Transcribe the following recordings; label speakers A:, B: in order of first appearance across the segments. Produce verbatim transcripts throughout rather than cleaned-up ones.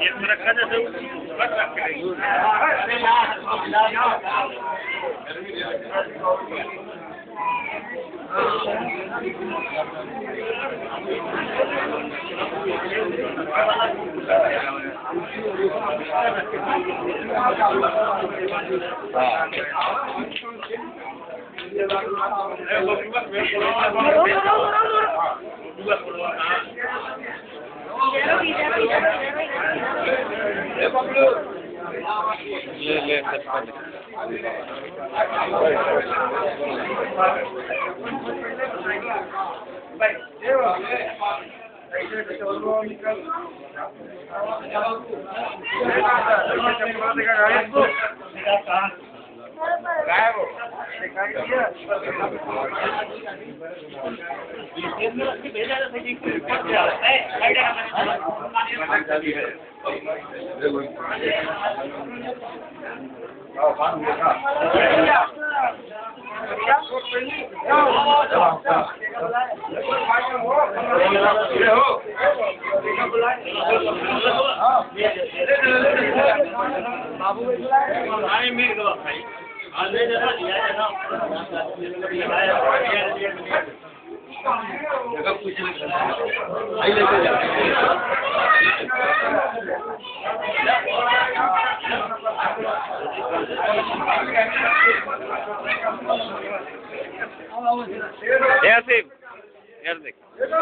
A: ले ले यार सिर्फ यार देख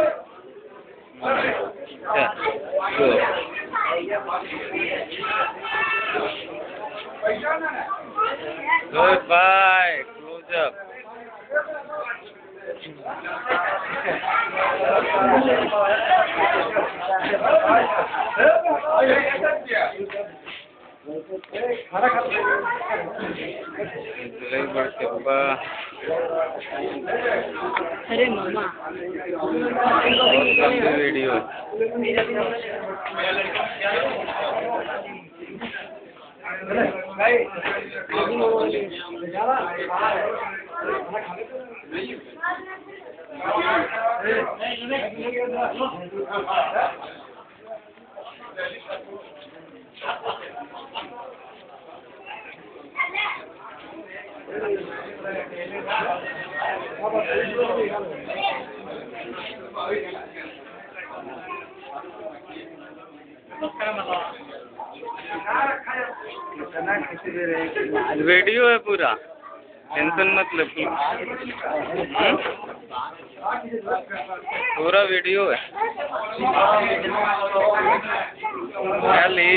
A: गुड बाय क्लोज अप
B: अरे मामा
A: वीडियो वीडियो है पूरा, टेंशन मत ले। पूरा वीडियो है खाली।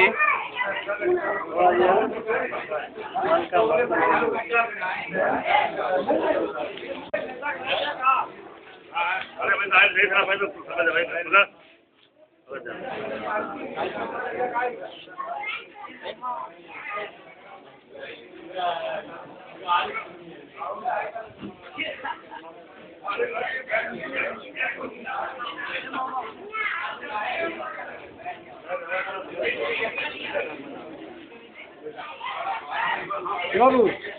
C: बाबू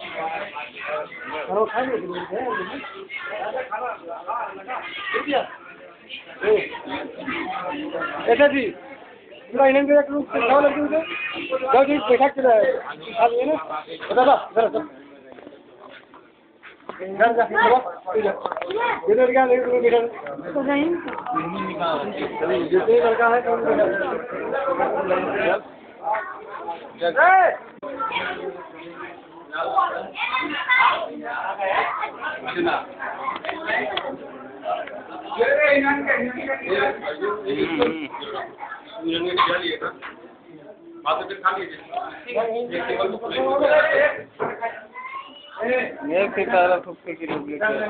C: ऐसा जी पूरा इन्हें मेरा क्रूज जाओ लड़के उधर जाओ जी बैठा के रहा है ना बता बता जरा घर जा इधर क्या नहीं तो बैठा तो नहीं जितने लड़का है कौन
A: ये सितारा फुक्के की लोग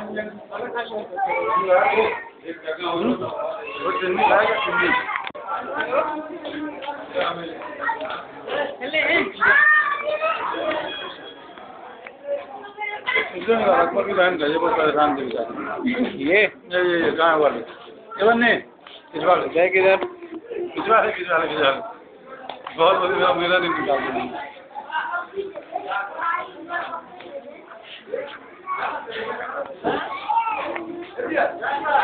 C: अकबर की बहन का ये बहुत परेशान थी
A: ये
C: ये ये गाँव वाले ये बनने इस बार
A: जय किधर
C: इस बार किस बार किस बार बहुत बड़ी मेरा दिन निकाल देंगे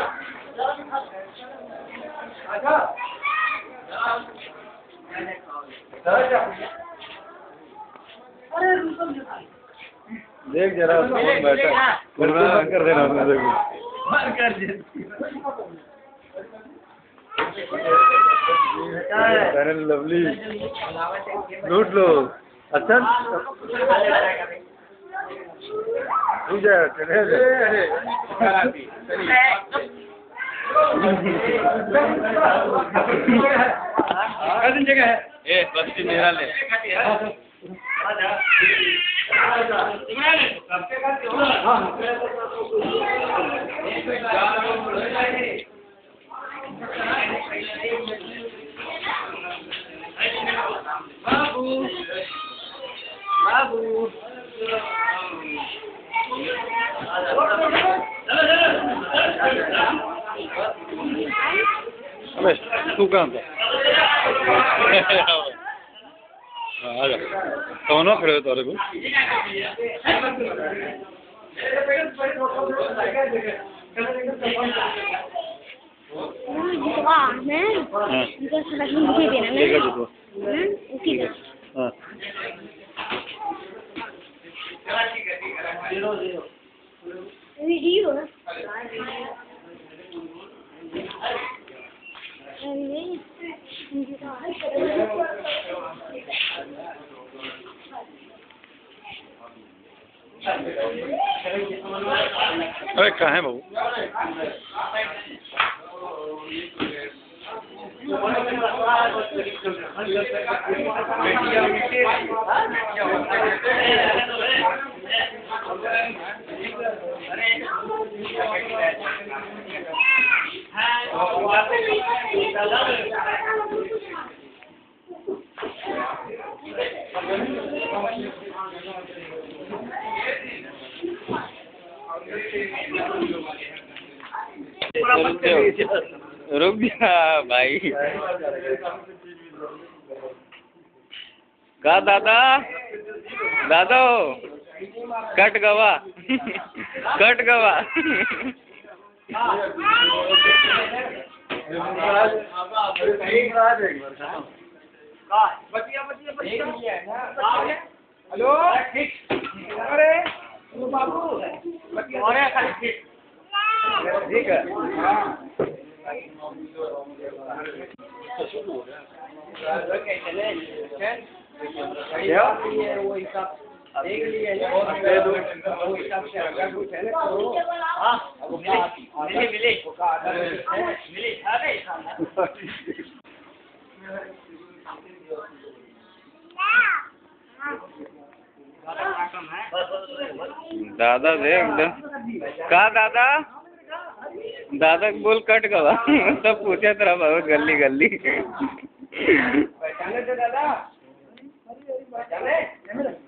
C: अच्छा देख जरा कौन बैठा है कर देना उसमें देखो फेयर एंड लवली लूट लो अच्छा पूजा चले जगह है
A: ए बस्ती मेरा ले
C: बाबू बाबू अबे तू कहाँ था आ जा कौन हो खड़े हो तारे को हाँ
B: वीडियो
C: अरे कहाँ है बाबू
A: रुक जा भाई का दादा दादा कट गवा कट गवा
C: हेलो अरे बाबू ठीक है वो हिसाब देख लिए दे दो वो हिसाब से अगर कुछ है ना तो हाँ मिले मिले मिले अरे
A: दादा देख दे का दादा दादा बोल कट गवा सब पूछे तेरा बहुत गली गली
C: पहचाने थे दादा पहचाने